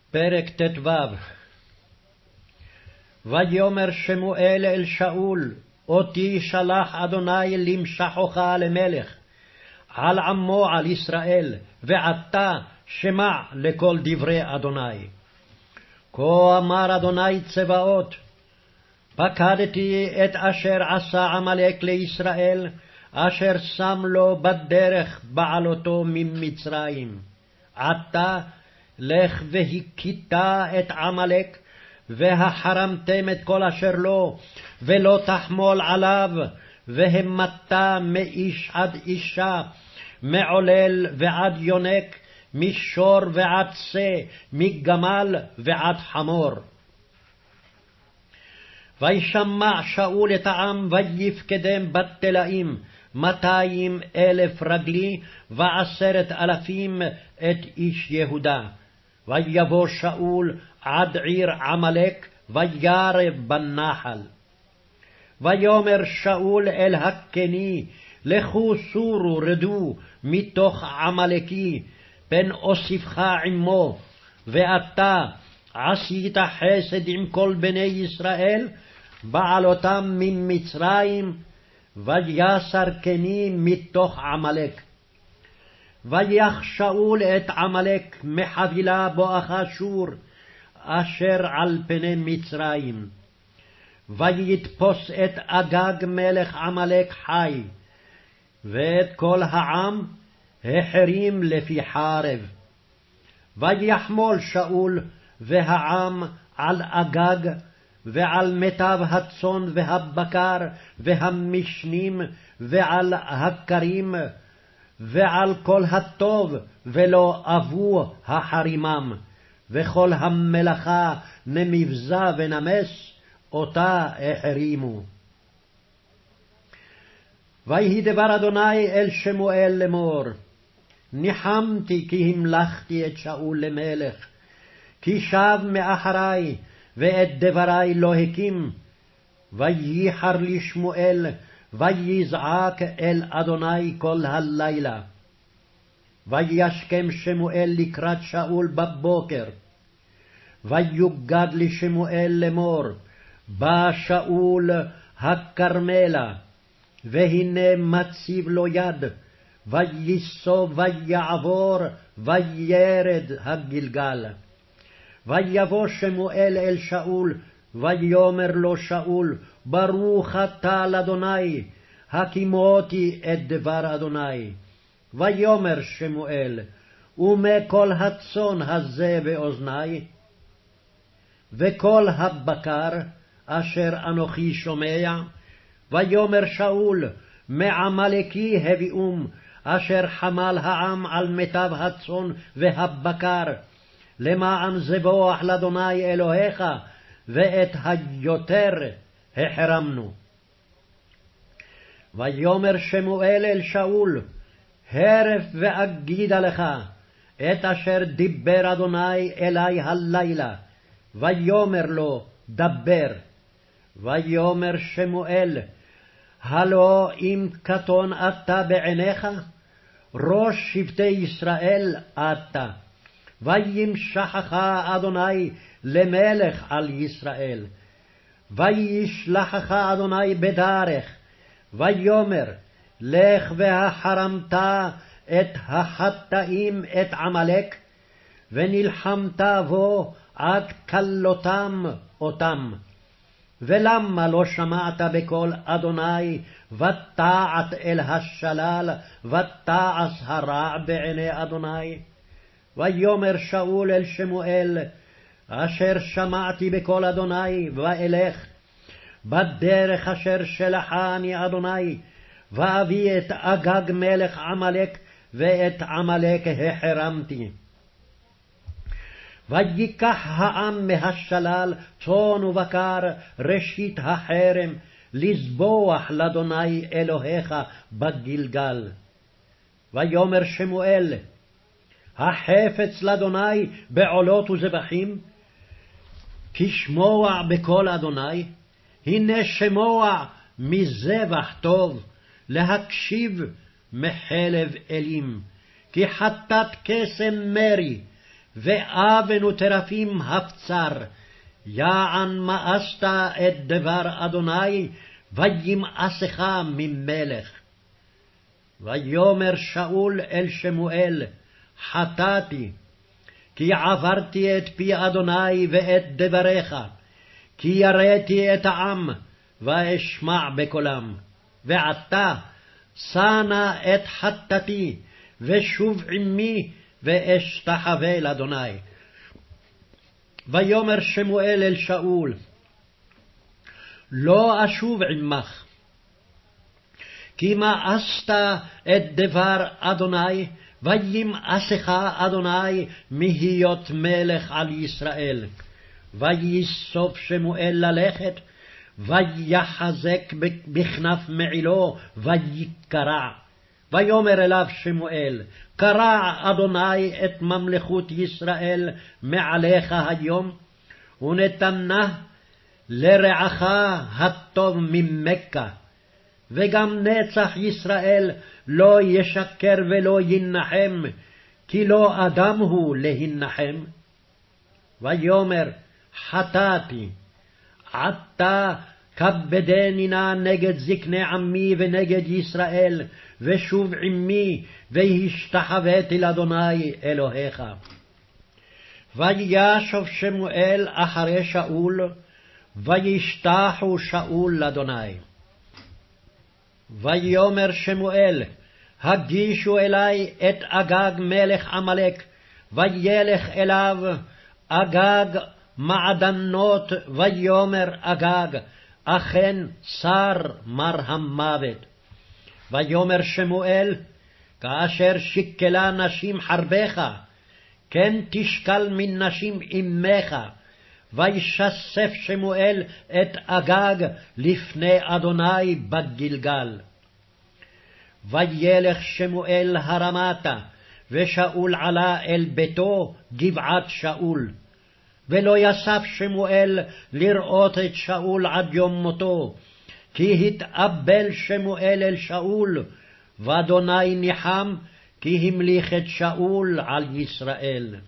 פרק ט"ו. ויאמר שמואל אל שאול, אותי שלח אדוני למשחך למלך, על עמו על ישראל, ועתה שמע לכל דברי אדוני. כה אמר אדוני צבאות, פקדתי את אשר עשה עמלק לישראל, אשר שם לו בדרך בעלותו ממצרים. עתה לך והכית את עמלק, והחרמתם את כל אשר לו, ולא תחמול עליו, והמת מאיש עד אישה, מעולל ועד יונק, משור ועד שא, מגמל ועד חמור. וישמע שאול את העם, ויפקדם בתלאים 200,000 רגלי, ו10,000 את איש יהודה. ויבוא שאול עד עיר עמלק, וירב בנחל. ויאמר שאול אל הקני, לכו סורו רדו מתוך עמלקי, פן אוסיפך עמו, ואתה עשית חסד עם כל בני ישראל, בעלותם ממצרים, ויסר קני מתוך עמלק. ויח שאול את עמלק מחבילה בואכה שור, אשר על פני מצרים. ויתפוס את אגג מלך עמלק חי, ואת כל העם החרים לפי חרב. ויחמול שאול והעם על אגג, ועל מיטב הצאן והבקר והמשנים, ועל הכרים, ועל כל הטוב, ולא אבו החרימם, וכל המלאכה נמבזה ונמס, אותה החרימו. ויהי דבר אדוני אל שמואל לאמור, ניחמתי כי המלכתי את שאול למלך, כי שב מאחרי, ואת דברי לא הקים. וייחר לי שמואל, ויזעק אל אדוני כל הלילה. וישכם שמואל לקראת שאול בבוקר. ויוגד לשמואל לאמור, בא שאול הכרמלה, והנה מציב לו יד, וייסוב ויעבור, וירד הגלגל. ויבוא שמואל אל שאול, ויאמר לו שאול, ברוך אתה לאדוני, הקימותי את דבר אדוני. ויאמר שמואל, ומה כל הצאן הזה באוזני? וכל הבקר אשר אנוכי שומע? ויאמר שאול, מעמלקי הביאום, אשר חמל העם על מיטב הצאן והבקר, למען זבוח לאדוני אלוהיך, ואת היותר החרמנו. ויאמר שמואל אל שאול, הרף ואגידה לך את אשר דיבר אדוני אלי הלילה. ויאמר לו, דבר. ויאמר שמואל, הלא אם קטון אתה בעיניך? ראש שבטי ישראל אתה. וימשחך אדוני למלך על ישראל. וישלחך אדוני בדרך. ויאמר, לך והחרמת את החטאים את עמלק, ונלחמת בו עד כלותם אותם. ולמה לא שמעת בקול אדוני, ותעת אל השלל, ותעש הרע בעיני אדוני? ויאמר שאול אל שמואל, אשר שמעתי בקול אדוני, ואלך בדרך אשר שלחני אדוני, ואביא את אגג מלך עמלק, ואת עמלק החרמתי. ויקח העם מהשלל צאן ובקר, ראשית החרם, לזבוח לאדוני אלוהיך בגלגל. ויאמר שמואל, החפץ לאדוני בעולות וזבחים? כי שמוע בקול אדוני, הנה שמוע מזבח טוב, להקשיב מחלב אלים. כי חטאת קסם מרי, ואבן וטרפים הפצר, יען מאסת את דבר אדוני, וימאסך ממלך. ויאמר שאול אל שמואל, חטאתי, כי עברתי את פי אדוני ואת דבריך, כי יראתי את העם, ואשמע בקולם. ועתה, שנא את חטאתי, ושוב עמי, ואשתחווה לאדוני. ויאמר שמואל אל שאול, לא אשוב עמך, כי מאסת את דבר אדוני, וימאסך אדוני מהיות מלך על ישראל. ויסוף שמואל ללכת, ויחזק בכנף מעילו, ויקרע. ויאמר אליו שמואל, קרע אדוני את ממלכות ישראל מעליך היום, ונתנה לרעך הטוב ממכה. וגם נצח ישראל לא ישקר ולא ינחם, כי לא אדם הוא להנחם. ויאמר, חטאתי, עתה כבדני נא נגד זקני עמי ונגד ישראל, ושוב עמי, והשתחוויתי לאדוני אלוהיך. וישוב שמואל אחרי שאול, וישתחו שאול לאדוני. ויאמר שמואל, הגישו אלי את אגג מלך עמלק, וילך אליו אגג מעדנות. ויאמר אגג, אכן שר מר המוות. ויאמר שמואל, כאשר שקלה נשים חרבך, כן תשקל מן נשים אמך. וישסף שמואל את אגג לפני אדוני בגלגל. וילך שמואל הרמתה, ושאול עלה אל ביתו גבעת שאול. ולא יסף שמואל לראות את שאול עד יום מותו, כי התאבל שמואל אל שאול, ואדוני ניחם, כי המליך את שאול על ישראל.